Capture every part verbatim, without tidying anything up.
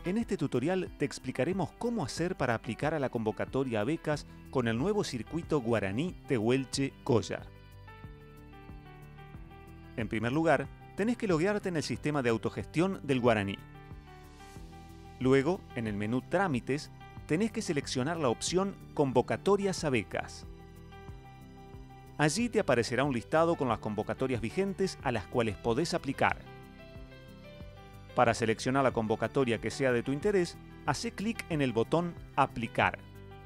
En este tutorial te explicaremos cómo hacer para aplicar a la convocatoria a becas con el nuevo circuito Guaraní Tehuelche-Coya. En primer lugar, tenés que loguearte en el sistema de autogestión del Guaraní. Luego, en el menú Trámites, tenés que seleccionar la opción Convocatorias a becas. Allí te aparecerá un listado con las convocatorias vigentes a las cuales podés aplicar. Para seleccionar la convocatoria que sea de tu interés, hacé clic en el botón Aplicar.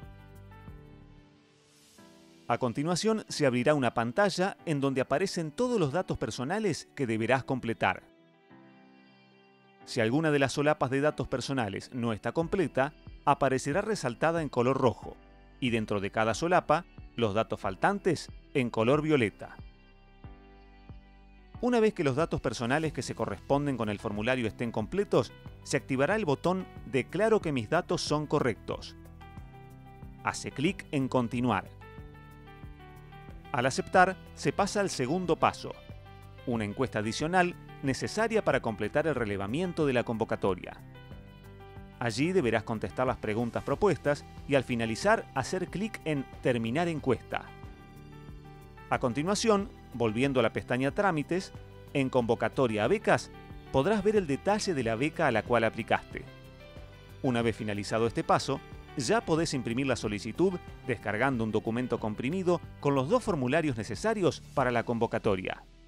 A continuación se abrirá una pantalla en donde aparecen todos los datos personales que deberás completar. Si alguna de las solapas de datos personales no está completa, aparecerá resaltada en color rojo, y dentro de cada solapa, los datos faltantes en color violeta. Una vez que los datos personales que se corresponden con el formulario estén completos, se activará el botón Declaro que mis datos son correctos. Hace clic en Continuar. Al aceptar, se pasa al segundo paso, una encuesta adicional necesaria para completar el relevamiento de la convocatoria. Allí deberás contestar las preguntas propuestas y al finalizar hacer clic en Terminar encuesta. A continuación, volviendo a la pestaña Trámites, en Convocatoria a becas, podrás ver el detalle de la beca a la cual aplicaste. Una vez finalizado este paso, ya podés imprimir la solicitud descargando un documento comprimido con los dos formularios necesarios para la convocatoria.